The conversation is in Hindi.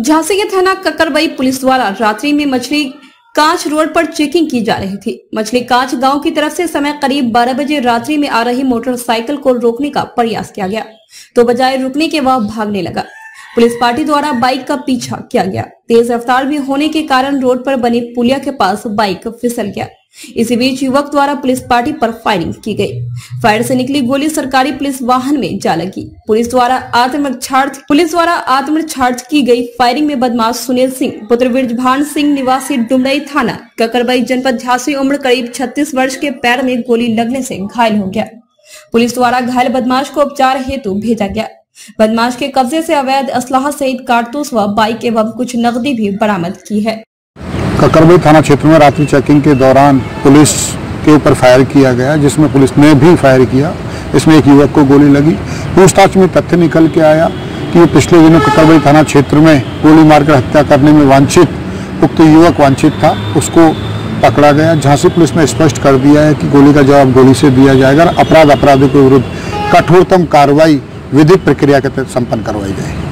झांसी के थाना ककरबई पुलिस द्वारा रात्रि में मछली कांच रोड पर चेकिंग की जा रही थी। मछली कांच गांव की तरफ से समय करीब 12 बजे रात्रि में आ रही मोटरसाइकिल को रोकने का प्रयास किया गया तो बजाय रुकने के वह भागने लगा। पुलिस पार्टी द्वारा बाइक का पीछा किया गया। तेज रफ्तार भी होने के कारण रोड पर बनी पुलिया के पास बाइक फिसल गया। इसी बीच युवक द्वारा पुलिस पार्टी पर फायरिंग की गई। फायर से निकली गोली सरकारी पुलिस वाहन में जा लगी। पुलिस द्वारा आत्मरक्षार्थ की गई फायरिंग में बदमाश सुनील सिंह पुत्र बृजभान सिंह निवासी डुमरई थाना ककरबई जनपद झांसी उम्र करीब 36 वर्ष के पैर में गोली लगने से घायल हो गया। पुलिस द्वारा घायल बदमाश को उपचार हेतु भेजा गया। बदमाश के कब्जे से अवैध असलाह सहित कारतूस व बाइक एवं कुछ नकदी भी बरामद की है। ककरबई थाना क्षेत्र में रात्रि चेकिंग के दौरान पुलिस के ऊपर फायर किया गया, जिसमें पुलिस ने भी फायर किया। इसमें एक युवक को गोली लगी। पूछताछ में तथ्य निकल के आया कि वो पिछले दिनों ककरबई थाना क्षेत्र में गोली मारकर हत्या करने में उक्त युवक वांछित था, उसको पकड़ा गया। झांसी पुलिस ने स्पष्ट कर दिया है कि गोली का जवाब गोली से दिया जाएगा। अपराधियों के विरुद्ध कठोरतम कार्रवाई विधिक प्रक्रिया के तहत संपन्न करवाई जाएगी।